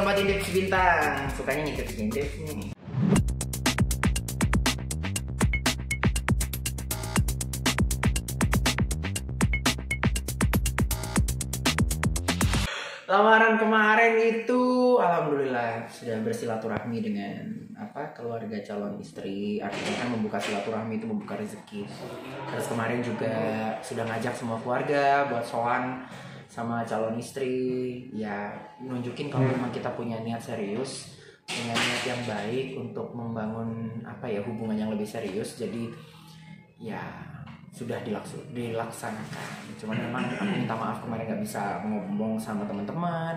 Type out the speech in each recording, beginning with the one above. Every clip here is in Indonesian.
Sobat Intip Bintang, sukanya ngintip-ngintip nih. Lamaran kemarin itu alhamdulillah sudah bersilaturahmi dengan keluarga calon istri. Artinya kan membuka silaturahmi itu membuka rezeki. Terus kemarin juga sudah ngajak semua keluarga buat sowan sama calon istri, ya nunjukin kalau memang kita punya niat serius, punya niat yang baik untuk membangun hubungan yang lebih serius. Jadi ya sudah dilaksanakan. Cuman memang aku minta maaf kemarin nggak bisa ngomong sama teman-teman,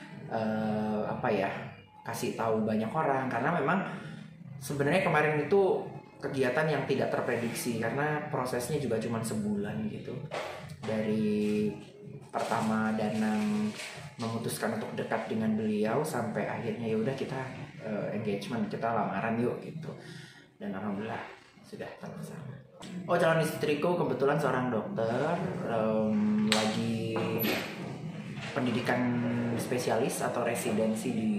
kasih tahu banyak orang, karena memang sebenarnya kemarin itu kegiatan yang tidak terprediksi karena prosesnya juga cuma sebulan gitu. Dari pertama Danang memutuskan untuk dekat dengan beliau sampai akhirnya ya udah kita engagement, kita lamaran yuk gitu. Dan alhamdulillah sudah terlaksana. Calon istriku kebetulan seorang dokter, lagi pendidikan spesialis atau residensi di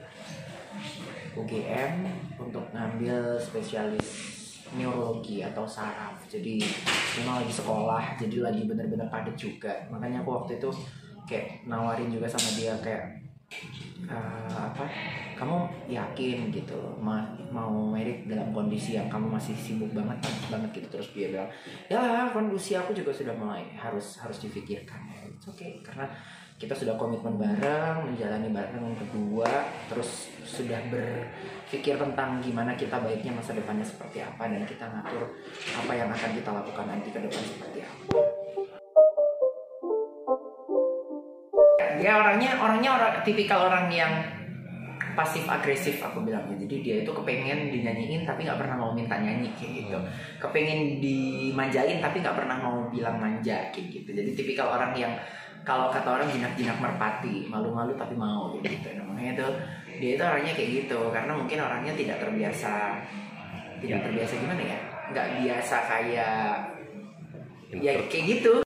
UGM untuk ngambil spesialis neurologi atau saraf. Jadi memang lagi sekolah, jadi lagi bener-bener padat juga. Makanya aku waktu itu kayak nawarin juga sama dia kayak kamu yakin gitu mau merit dalam kondisi yang kamu masih sibuk banget gitu. Terus dia bilang ya kondisi aku juga sudah mulai harus difikirkan. It's okay, karena kita sudah komitmen bareng, menjalani bareng kedua, terus sudah berpikir tentang gimana kita baiknya masa depannya seperti apa, dan kita ngatur apa yang akan kita lakukan nanti ke depan seperti apa. Dia orangnya tipikal orang yang pasif agresif aku bilangnya. Jadi dia itu kepengen dinyanyiin tapi nggak pernah mau minta nyanyi kayak gitu. Kepengen dimanjain tapi nggak pernah mau bilang manja kayak gitu. Jadi tipikal orang yang kalau kata orang jinak-jinak merpati, malu-malu tapi mau gitu. Namanya tuh dia itu orangnya kayak gitu karena mungkin orangnya tidak terbiasa gimana ya? Nggak biasa kayak ya kayak gitu.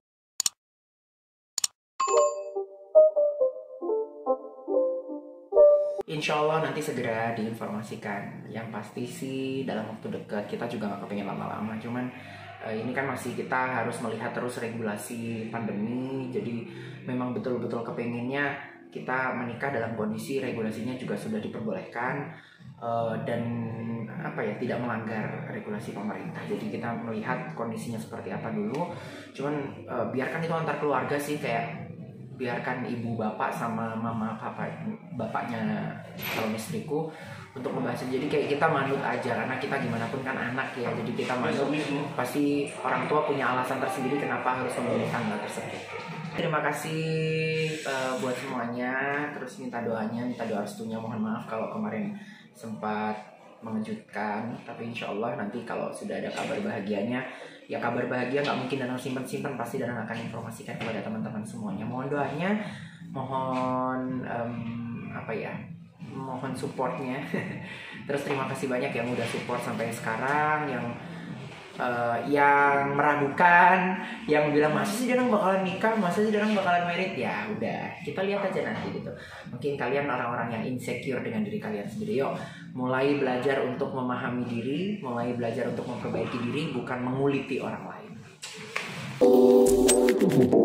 Insya Allah nanti segera diinformasikan. Yang pasti sih dalam waktu dekat. Kita juga nggak kepengen lama-lama. Cuman ini kan masih kita harus melihat terus regulasi pandemi. Jadi memang betul-betul kepengennya kita menikah dalam kondisi regulasinya juga sudah diperbolehkan dan tidak melanggar regulasi pemerintah. Jadi kita melihat kondisinya seperti apa dulu. Cuman biarkan itu antar keluarga sih, kayak biarkan ibu bapak sama mama bapaknya calon istriku untuk membahasnya. Jadi kayak kita manut aja, karena kita gimana pun kan anak ya, jadi kita manut. Pasti orang tua punya alasan tersendiri kenapa harus memilih tanggal tersebut. Terima kasih buat semuanya, terus minta doanya, minta doa restunya. Mohon maaf kalau kemarin sempat mengejutkan, tapi insya Allah nanti kalau sudah ada kabar bahagianya, ya kabar bahagia nggak mungkin Danang simpan-simpan, pasti Danang akan informasikan kepada teman-teman semuanya. Mohon doanya, mohon mohon supportnya. Terus terima kasih banyak yang udah support sampai sekarang, yang meragukan, yang bilang masa sih Danang bakalan nikah, masa sih Danang bakalan merit. Ya udah, kita lihat aja nanti gitu. Mungkin kalian orang-orang yang insecure dengan diri kalian sendiri, yuk mulai belajar untuk memahami diri, mulai belajar untuk memperbaiki diri, bukan menguliti orang lain.